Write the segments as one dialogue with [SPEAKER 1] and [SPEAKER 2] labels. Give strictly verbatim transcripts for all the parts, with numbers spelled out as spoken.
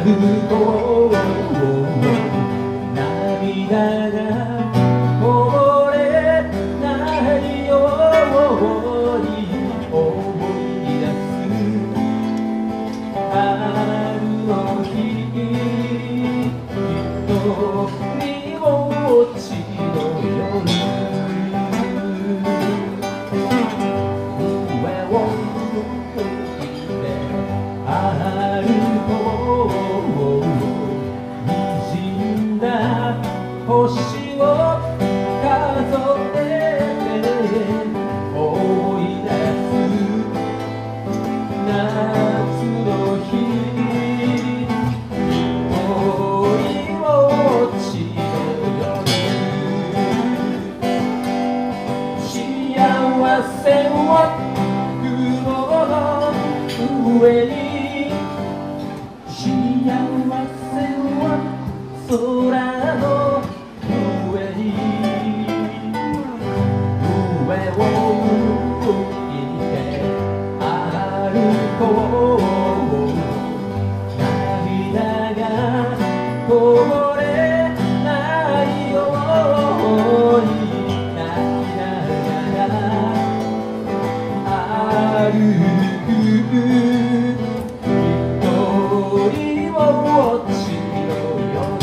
[SPEAKER 1] と涙がこぼれないように思い出す春の日一人ぼっちの夜上を向いて歩こう滲んだ星を数えて思い出す夏の日一人ぼっちの夜幸せを雲の上に幸せは空の上に上を向いて歩こう涙がこぼれないように泣きながら歩く一人ぼっちの夜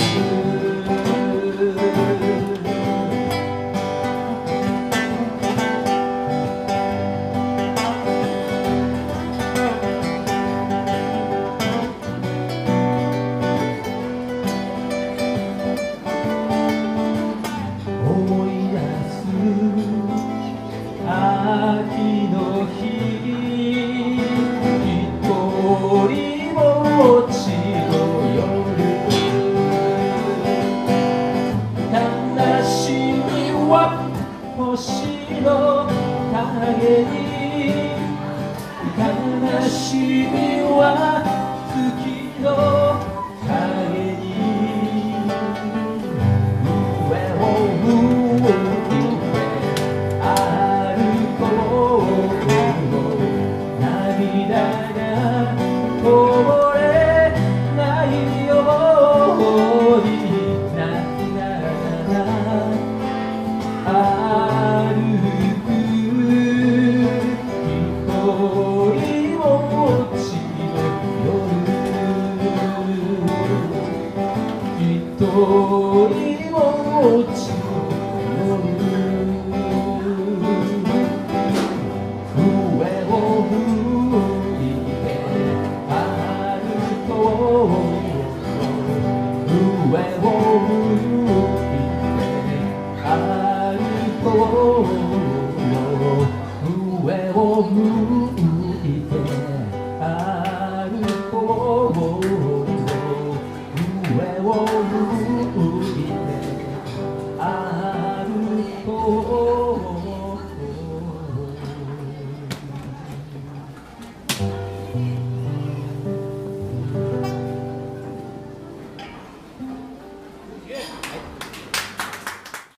[SPEAKER 1] 思い出す秋の日一人ぼっちの夜悲しみは星の影に悲しみは月の影に上を向いて歩こう涙がこぼれないように泣きながら歩く一人ぼっちの夜一人ぼっちの夜上を向いて歩こう上を向いて歩こう上を向いて歩こう上を向いて歩こう